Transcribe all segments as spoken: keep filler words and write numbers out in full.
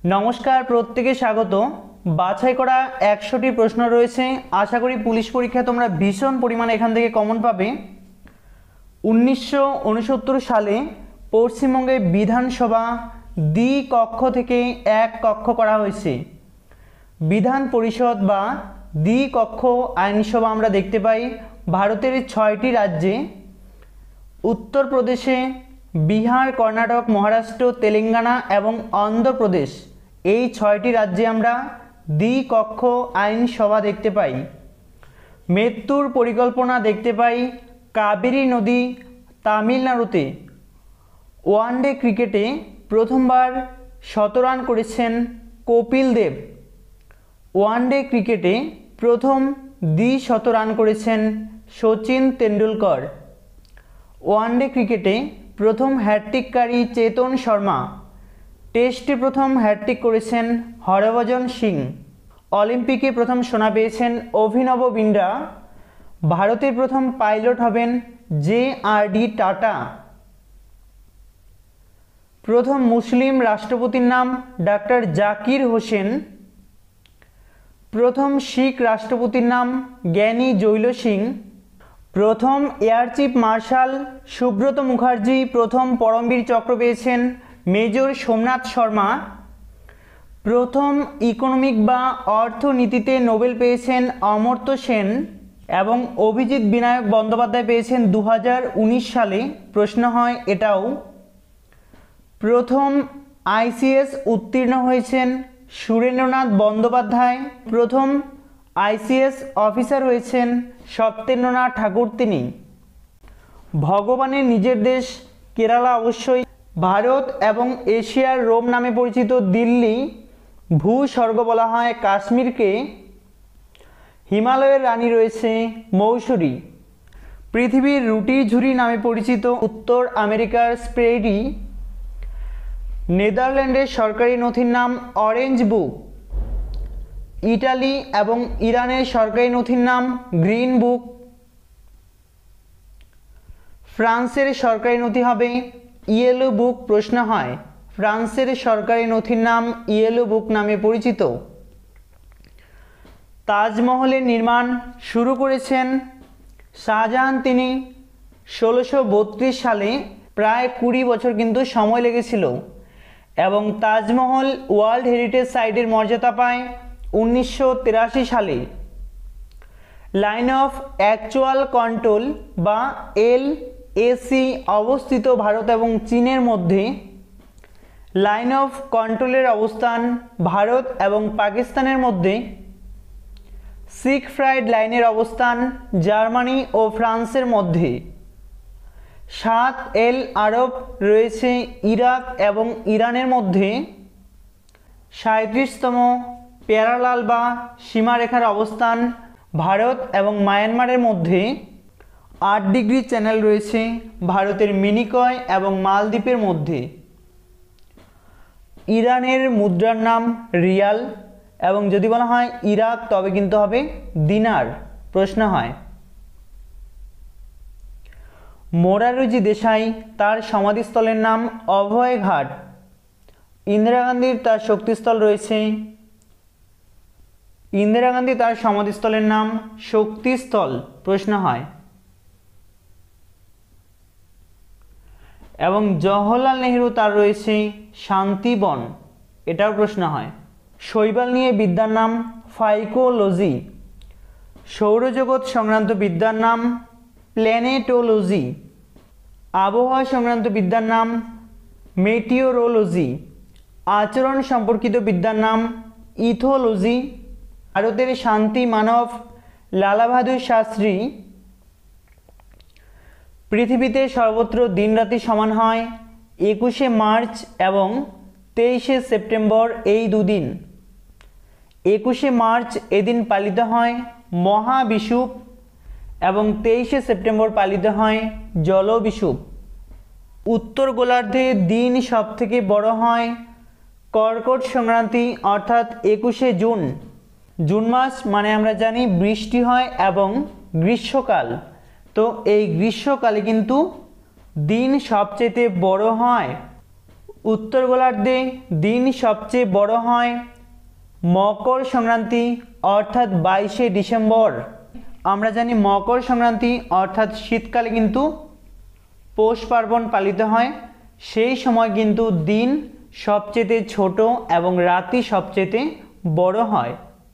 नमस्कार प्रत्येके स्वागत। बाछाई करा एकशोटी प्रश्न रयेछे। आशा करी पुलिश परीक्षा तोमरा भीषण परिमाणे एखान थेके कमन पाबे। उन्नीसशो ऊनसत्तर साले पश्चिमबंगे विधानसभा द्वि कक्ष थेके एक कक्ष करा हयेछे। विधान परिषद बा द्वि कक्ष आईनसभा आमरा देखते पाई भारतेर छयटी राज्ये उत्तर प्रदेशे, बिहार, कर्नाटक, महाराष्ट्र, तेलेंगाना एवं आंध्र प्रदेश এই ছয়টি রাজ্যে আমরা দ্বিকক্ষ আইনসভা দেখতে পাই। মৃত্যুর পরিকল্পনা দেখতে পাই কাবেরী নদী তামিলনাড়ুতে। ওয়ানডে ক্রিকেটে প্রথমবার শত রান করেছেন কপিল দেব। ওয়ানডে ক্রিকেটে প্রথম দ্বিশত রান করেছেন সচিন তেন্ডুলকর। ওয়ানডে ক্রিকেটে প্রথম হ্যাট্রিককারী চেতন শর্মা। টেস্टे प्रथम हैट्रिक करेছেন हरभजन सिंह। अलिम्पिके प्रथम सोना पेয়েছেন अभिनव बिंद्रा। भारतेर प्रथम पायलट हबेन जे आर डी टाटा। प्रथम मुस्लिम राष्ट्रपतिर नाम डॉक्टर जाकिर होसेन। प्रथम शिख राष्ट्रपतिर नाम ज्ञानी जैल सिंह। प्रथम air chief marshal Subroto Mukherjee प्रथम परमवीर चक्र पेয়েছেন मेजर सोमनाथ शर्मा। प्रथम इकोनमिक बा अर्थनीतिते नोबेल पेয়েছেন अमर्त्य सेन एवं अभिजित विनायक बंदोपाध्याय पेয়েছেন दो हज़ार उन्नीस साले। प्रश्न है एटाओ। प्रथम आईसीएस उत्तीर्ण হয়েছেন সুরেন্দ্রনাথ বন্দ্যোপাধ্যায়। प्रथम आईसीएस अफिसार হয়েছেন সত্যেন্দ্রনাথ ঠাকুর তিনি। भगवानेर निजेर देश केराला अवश्य। भारत एवं एशियार रोम नामे परिचित दिल्ली भूस्वर्ग बला हय काश्मीर के। हिमालयेर रानी रयेछे मौसुरी। पृथिवीर रुटी झुरी नामे परिचित उत्तर आमेरिकार स्प्रेडी। नेदारलैंडेर सरकारी नथिर नाम ऑरेंज बुक। इटाली एवं इरानेर सरकारी नथिर नाम ग्रीन बुक। फ्रांसेर सरकारी नथि हबे येलो बुक। प्रश्न है फ्रांसेर सरकारी नथिर नाम येलो बुक नामे परिचित। ताजमहलेर निर्माण शुरू करेছেন शाहजहान তিনি ষোলোশো বত্রিশ साले। प्राय कुड़ी बछर किन्तु समय लेगेछिलो एवं ताजमहल वर्ल्ड हेरिटेज साइटेर मर्यादा पाय उन्नीसशो तिराशी साले। लाइन अफ एक्चुअल कंट्रोल बा एल एसी अवस्थित भारत एवं चीनेर मध्य। लाइन अफ कंट्रोलेर अवस्थान भारत एवं पाकिस्तानेर मध्य। सिगफ्राइड लाइनेर अवस्थान जार्मानी और फ्रांसेर मध्य। सात एल आरब रयेछे इराक एवं इरानेर मध्य। सैंतीसतम प्यारालाल बा सीमारेखार अवस्थान भारत एवं म्यांमारेर मध्य। आठ डिग्री चैनल रयेछे भारतेर मिनिकय एवं मालद्वीपेर मध्य। इरानेर मुद्रार नाम रियाल एवं यदि बला हय इराक तबे किन्तु हबे दिनार। प्रश्न है मोरारजी देसाई तार समाधिस्थलेर नाम अभय घाट। इंदिरा गांधीर तार शक्तिस्थल रयेछे इंदिरा गांधी तार समाधिस्थलेर नाम शक्तिस्थल। प्रश्न है एवं जवाहरलाल नेहरू तार रयेछे शांतिवन। एटाও प्रश्न है। शैबाल निये विद्यार नाम फाइकोलॉजी। सौरजगत संक्रांत विद्यार नाम प्लैनेटोलॉजी। आबहावा संक्रांत विद्यार नाम मेटिओरोलॉजी। आचरण सम्पर्कित विद्यार नाम इथोलॉजी। भारतेर शांति मानव लाला बहादुर शास्त्री। पृथिवीते सर्वत्र दिन राति समान है एकुशे मार्च एवं तेईशे सेप्टेम्बर এই দুদিন। एकुशे मार्च एदिन पालित है महाविषुव एवं तेईशे सेप्टेम्बर पालित है जलविषुव। उत्तर गोलार्धे दिन सबथेके बड़ है कर्कट संक्रांति अर्थात एकुशे जून। जून मास माने आमरा जानी बृष्टि है एवं ग्रीष्मकाल। तो এই গ্রীষ্মকালে কিন্তু दिन सबचेয়ে बड़ है উত্তর গোলার্ধে দিন সবচেয়ে বড় হয় মকর সংক্রান্তি অর্থাৎ বাইশে ডিসেম্বর। আমরা জানি মকর সংক্রান্তি অর্থাৎ শীতকালে কিন্তু পৌষ পার্বণ পালিত হয়, সেই সময় কিন্তু দিন সবচেয়ে ছোট এবং রাতি সবচেয়ে বড় হয়।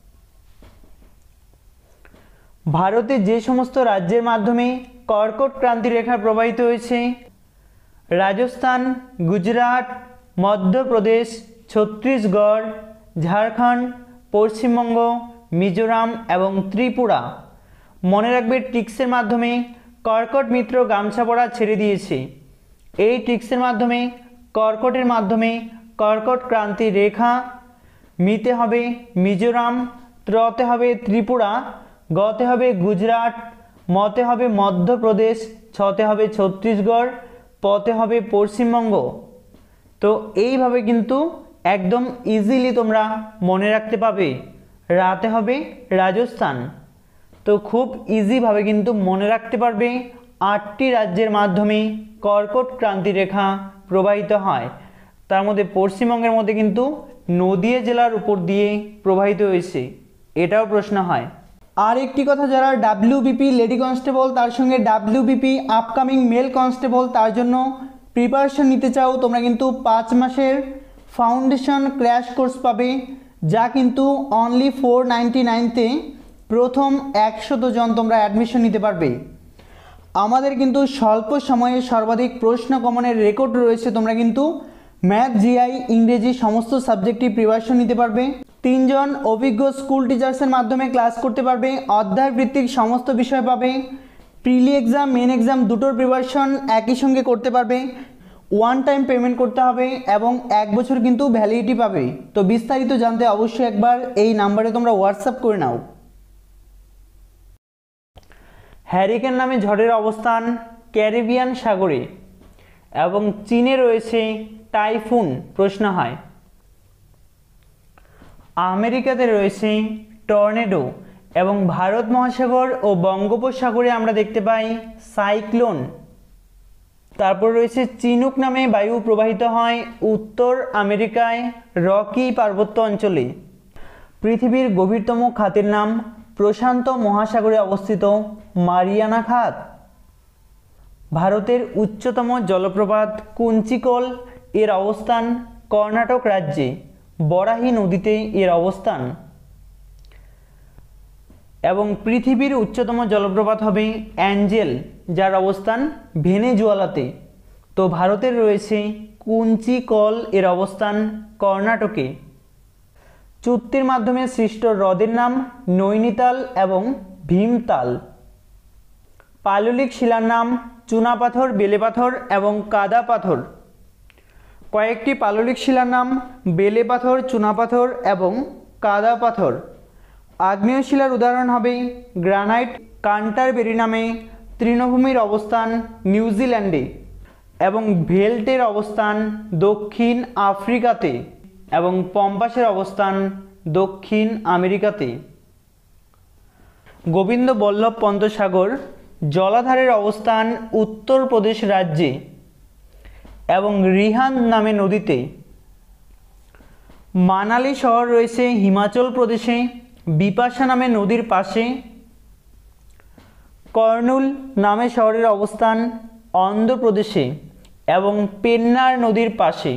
ভারতে যে সমস্ত রাজ্যের মাধ্যমে কর্কট ক্রান্তি রেখা প্রবাহিত হয়েছে, রাজস্থান, গুজরাট, মধ্যপ্রদেশ, ছত্তিশগড়, ঝাড়খণ্ড, পশ্চিমবঙ্গ, মিজোরাম এবং ত্রিপুরা। মনে রাখবে ট্রিক্সের মাধ্যমে কর্কট মিত্র গামছা পরা ছেড়ে দিয়েছে। এই ট্রিক্সের মাধ্যমে কর্কটের মাধ্যমে কর্কট ক্রান্তি রেখা মিতে হবে মিজোরাম, ত্রতে হবে ত্রিপুরা, গতে হবে গুজরাট, মতে হবে মধ্যপ্রদেশ, ছতে হবে ছত্তিশগড়, পতে হবে পশ্চিমবঙ্গ। তো এইভাবে কিন্তু একদম ইজিলি তোমরা মনে রাখতে পাবে। রাতে হবে রাজস্থান। তো খুব ইজিভাবে কিন্তু মনে রাখতে পারবে আটটি রাজ্যের মাধ্যমে কর্কট ক্রান্তি রেখা প্রবাহিত হয়। তার মধ্যে পশ্চিমবঙ্গের মধ্যে কিন্তু নদিয়া জেলার উপর দিয়ে প্রবাহিত হয়েছে, এটাও প্রশ্ন হয়। আর একটি কথা, যারা ডাব্লিউবিপি লেডি কনস্টেবল তার সঙ্গে ডাব্লিউবিপি আপকামিং মেল কনস্টেবল তার জন্য প্রিপারেশন নিতে চাও, তোমরা কিন্তু পাঁচ মাসের ফাউন্ডেশন ক্র্যাশ কোর্স পাবে, যা কিন্তু অনলি ফোর নাইনটি নাইনতে প্রথম একশত জন তোমরা অ্যাডমিশন নিতে পারবে। আমাদের কিন্তু স্বল্প সময়ে সর্বাধিক প্রশ্ন কমনের রেকর্ড রয়েছে। তোমরা কিন্তু ম্যাথ, জিআই, ইংরেজি সমস্ত সাবজেক্টই প্রিপারেশন নিতে পারবে। তিনজন অভিজ্ঞ স্কুল টিচার্সের মাধ্যমে ক্লাস করতে পারবে। অধ্যায় ভিত্তিক সমস্ত বিষয় পাবে। প্রিলি এক্সাম, মেন এক্সাম দুটোর প্রিপারেশন একই সঙ্গে করতে পারবে। ওয়ান টাইম পেমেন্ট করতে হবে এবং এক বছর কিন্তু ভ্যালিডিটি পাবে। তো বিস্তারিত জানতে অবশ্যই একবার এই নাম্বারে তোমরা হোয়াটসঅ্যাপ করে নাও। হ্যারিকেন নামে ঝড়ের অবস্থান ক্যারিবিয়ান সাগরে এবং চীনে রয়েছে টাইফুন, প্রশ্ন হয়। আমেরিকাতে রয়েছে টর্নেডো এবং ভারত মহাসাগর ও বঙ্গোপসাগরে আমরা দেখতে পাই সাইক্লোন। তারপর রয়েছে চিনুক নামে বায়ু প্রবাহিত হয় উত্তর আমেরিকায় রকি পার্বত্য অঞ্চলে। পৃথিবীর গভীরতম খাতের নাম প্রশান্ত মহাসাগরে অবস্থিত মারিয়ানা খাত। ভারতের উচ্চতম জলপ্রপাত কুঞ্চিকল এর অবস্থান কর্ণাটক রাজ্যে, বরাহী নদীতে এর অবস্থান। এবং পৃথিবীর উচ্চতম জলপ্রপাত হবে অ্যাঞ্জেল, যার অবস্থান ভেনেজুয়েলাতে। তো ভারতের রয়েছে কুঞ্চিকল এর অবস্থান কর্ণাটকে। চুক্তির মাধ্যমে সৃষ্ট হ্রদের নাম নৈনিতাল এবং ভীমতাল। পাললিক শিলার নাম চুনাপাথর, বেলেপাথর এবং কাদা পাথর। কয়েকটি পাললিক শিলার নাম বেলেপাথর, চুনাপাথর এবং কাদা পাথর। আগ্নেয় শিলার উদাহরণ হবে গ্রানাইট। কান্টারবেরি নামে তৃণভূমির অবস্থান নিউজিল্যান্ডে এবং ভেল্টের অবস্থান দক্ষিণ আফ্রিকাতে এবং পম্পাসের অবস্থান দক্ষিণ আমেরিকাতে। গোবিন্দ বল্লভ পন্ত সাগর জলাধারের অবস্থান উত্তরপ্রদেশ রাজ্যে এবং রিহান্দ নামে নদীতে। মানালি শহর রয়েছে হিমাচল প্রদেশে বিপাশা নামে নদীর পাশে। কর্নুল নামে শহরের অবস্থান অন্ধ্রপ্রদেশে এবং পেন্নার নদীর পাশে।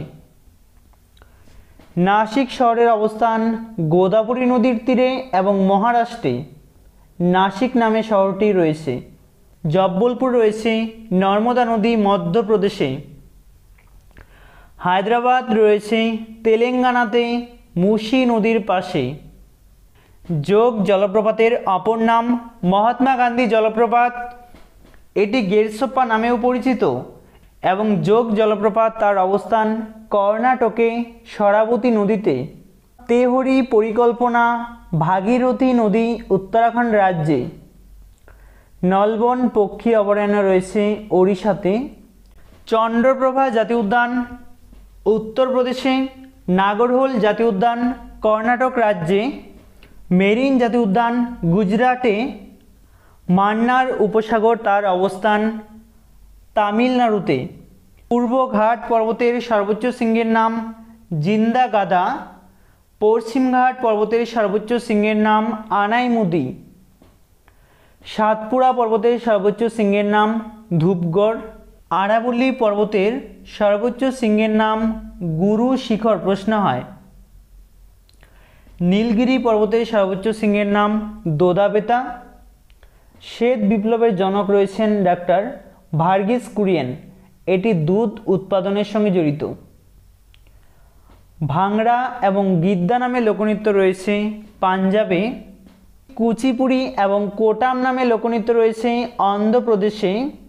নাসিক শহরের অবস্থান গোদাবরী নদীর তীরে এবং মহারাষ্ট্রে নাসিক নামে শহরটি রয়েছে। জব্বলপুর রয়েছে নর্মদা নদী মধ্যপ্রদেশে। হায়দ্রাবাদ রয়েছে তেলেঙ্গানাতে মুসি নদীর পাশে। যোগ জলপ্রপাতের অপর নাম মহাত্মা গান্ধী জলপ্রপাত, এটি গেরসোপ্পা নামেও পরিচিত এবং যোগ জলপ্রপাত তার অবস্থান কর্ণাটকে শরাবতী নদীতে। তেহরি পরিকল্পনা ভাগীরথী নদী উত্তরাখণ্ড রাজ্যে। নলবন পক্ষী অভয়ারণ্য রয়েছে ওড়িশাতে। চন্দ্রপ্রভা জাতীয় উদ্যান উত্তরপ্রদেশে। নাগরহোল জাতীয় উদ্যান কর্ণাটক রাজ্যে। মেরিন জাতীয় উদ্যান গুজরাটে। মান্নার উপসাগর তার অবস্থান তামিলনাড়ুতে। পূর্বঘাট পর্বতের সর্বোচ্চ শৃঙ্গের নাম জিন্দা গাদা। পশ্চিমঘাট পর্বতের সর্বোচ্চ শৃঙ্গের নাম আনাইমুদি। সাতপুরা পর্বতের সর্বোচ্চ শৃঙ্গের নাম ধূপগড়। আরাবল্লী পর্বতের সর্বোচ্চ শৃঙ্গের নাম গুরু শিখর প্রশ্ন হয়। নীলগিরি পর্বতের সর্বোচ্চ শৃঙ্গের নাম দোদাবেতা। শ্বেত বিপ্লবের জনক রয়েছেন ডাক্তার ভার্গিস কুরিয়েন, এটি দুধ উৎপাদনের সঙ্গে জড়িত। ভাংড়া এবং গিদ্দা নামে লোকনৃত্য রয়েছে পাঞ্জাবে। কুচিপুড়ি এবং কোটাম নামে লোকনৃত্য রয়েছে অন্ধ্রপ্রদেশে।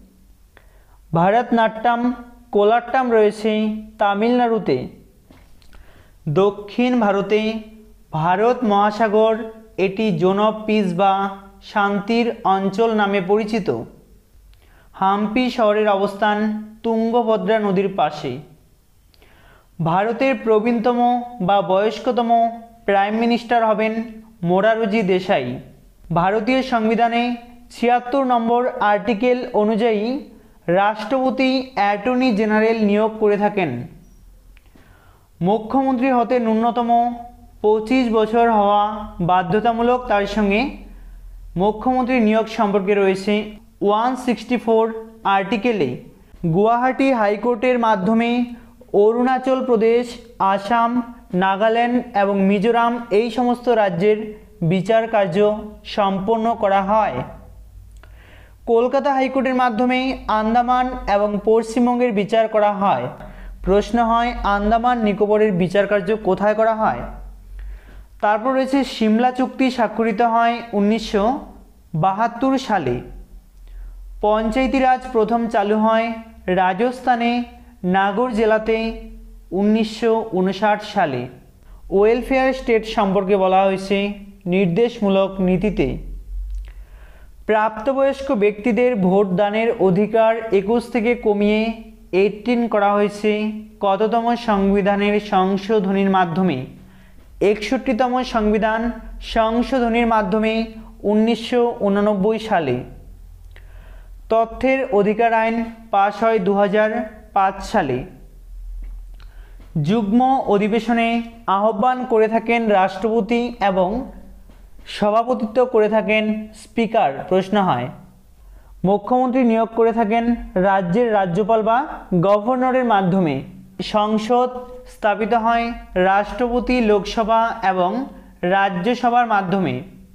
ভারতনাট্যম কোলাট্টাম রয়েছে তামিলনাড়ুতে। দক্ষিণ ভারতে ভারত মহাসাগর, এটি জোন অফ পিস বা শান্তির অঞ্চল নামে পরিচিত। হাম্পি শহরের অবস্থান তুঙ্গভদ্রা নদীর পাশে। ভারতের প্রবীণতম বা বয়স্কতম প্রাইম মিনিস্টার হবেন মোরারজি দেশাই। ভারতীয় সংবিধানে ছিয়াত্তর নম্বর আর্টিকেল অনুযায়ী রাষ্ট্রপতি অ্যাটর্নি জেনারেল নিয়োগ করে থাকেন। মুখ্যমন্ত্রী হতে ন্যূনতম পঁচিশ বছর হওয়া বাধ্যতামূলক। তার সঙ্গে মুখ্যমন্ত্রী নিয়োগ সম্পর্কে রয়েছে ওয়ান সিক্সটি ফোর আর্টিকেলে। গুয়াহাটি হাইকোর্টের মাধ্যমে অরুণাচল প্রদেশ, আসাম, নাগাল্যান্ড এবং মিজোরাম এই সমস্ত রাজ্যের বিচার কার্য সম্পন্ন করা হয়। কলকাতা হাইকোর্টের মাধ্যমে আন্দামান এবং পশ্চিমবঙ্গের বিচার করা হয়। প্রশ্ন হয় আন্দামান নিকোবরের বিচার কার্য কোথায় করা হয়? তারপর রয়েছে সিমলা চুক্তি স্বাক্ষরিত হয় উনিশশো বাহাত্তর সালে। পঞ্চায়েতি রাজ প্রথম চালু হয় রাজস্থানে নাগর জেলাতে উনিশশো উনষাট সালে। ওয়েলফেয়ার স্টেট সম্পর্কে বলা হয়েছে নির্দেশমূলক নীতিতে। প্রাপ্তবয়স্ক ব্যক্তিদের ভোট দানের অধিকার একুশ থেকে কমিয়ে এইটিন করা হয়েছে কততম সংবিধানের সংশোধনীর মাধ্যমে? একষট্টিতম সংবিধান সংশোধনীর মাধ্যমে উনিশশো উননব্বই সালে। তথ্যের অধিকার আইন পাশ হয় দু হাজার পাঁচ সালে। যুগ্ম অধিবেশনে আহ্বান করে থাকেন রাষ্ট্রপতি এবং সভাপতিত্ব করে থাকেন স্পিকার। প্রশ্ন হয় মুখ্যমন্ত্রী নিয়োগ করে থাকেন রাজ্যের রাজ্যপাল বা গভর্নরের মাধ্যমে। সংসদ স্থাপিত হয় রাষ্ট্রপতি, লোকসভা এবং রাজ্যসভার মাধ্যমে।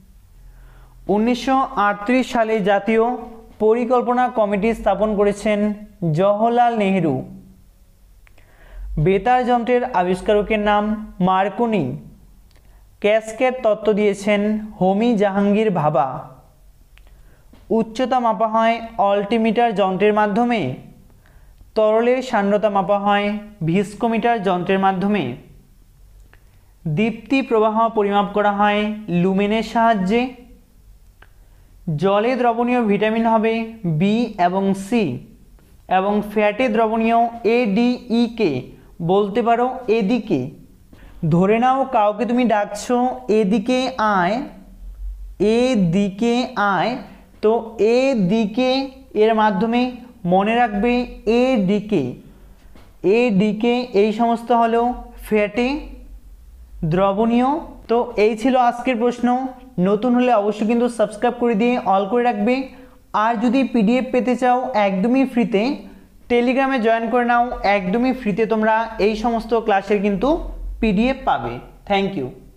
উনিশশো আটত্রিশ সালে জাতীয় পরিকল্পনা কমিটি স্থাপন করেছেন জওহরলাল নেহেরু। বেতার যন্ত্রের আবিষ্কারকের নাম মার্কনি। ক্যাসকেড তত্ত্ব দিয়েছেন হোমি জাহাঙ্গীর ভাবা। উচ্চতা মাপা হয় অল্টিমিটার যন্ত্রের মাধ্যমে। তরলের সান্দ্রতা মাপা হয় ভিস্কোমিটার যন্ত্রের মাধ্যমে। দীপ্তি প্রবাহ পরিমাপ করা হয় লুমেনের সাহায্যে। জলে দ্রবণীয় ভিটামিন হবে বি এবং সি এবং ফ্যাটে দ্রবণীয় এ ডি ই কে বলতে পারো এদিকে। ধরে নাও কাউকে তুমি ডাকছো এদিকে আয়, এদিকে আয়, তো এদিকে এর মাধ্যমে মনে রাখবে এদিকে। এদিকে এই সমস্ত হলো ফ্যাটে দ্রবণীয়। তো এই ছিল আজকের প্রশ্ন। নতুন হলে অবশ্যই কিন্তু সাবস্ক্রাইব করে দিয়ে অল করে রাখবে। আর যদি পিডিএফ পেতে চাও একদমই ফ্রিতে টেলিগ্রামে জয়েন করে নাও, একদমই ফ্রিতে তোমরা এই সমস্ত ক্লাসের কিন্তু পিডিএফ পাবে। Thank you.